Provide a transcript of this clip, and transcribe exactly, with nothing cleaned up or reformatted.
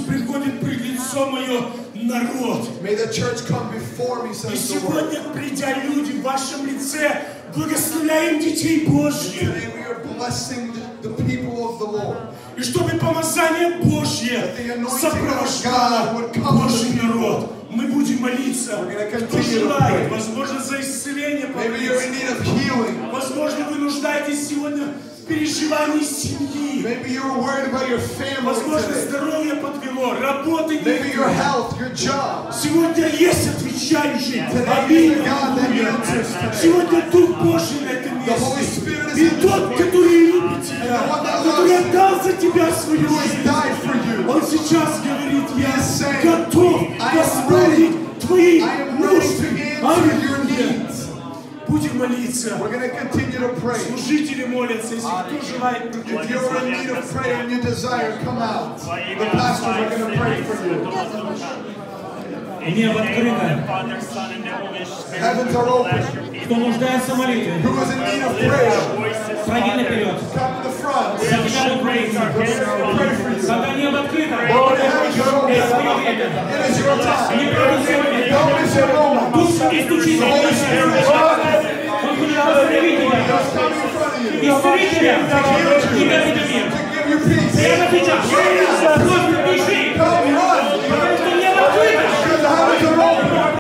приходит пред лицо мое народ. May the church come before me, И says the Lord. сегодня, придя люди в вашем лице, благословляем детей Божьих. Today we are blessing the people of the Lord. И чтобы помазание Божье сопровождало Божий народ. Мы будем молиться. Кто желает, возможно, за исцеление помолиться. Возможно, вы нуждаетесь сегодня в переживании семьи. Возможно, здоровье подвело, работы нет. Сегодня есть отвечающий. Аминь. Сегодня Дух Божий на этом месте. И тот, который любит тебя, который отдал за тебя свою жизнь, Он сейчас говорит: я готов восполнить твои нужды. Аминь. Будем молиться. Служители молятся. Если кто желает приходить, и небо открыто. Кто нуждается в молитве, пройди наперед. За тебя мы молимся. Когда небо открыто, это свое время. Не пропусти момент. Дух не стучит. Он будет остановить тебя. Исцелить тебя. Тебя это мир. Прямо сейчас. Просто пиши.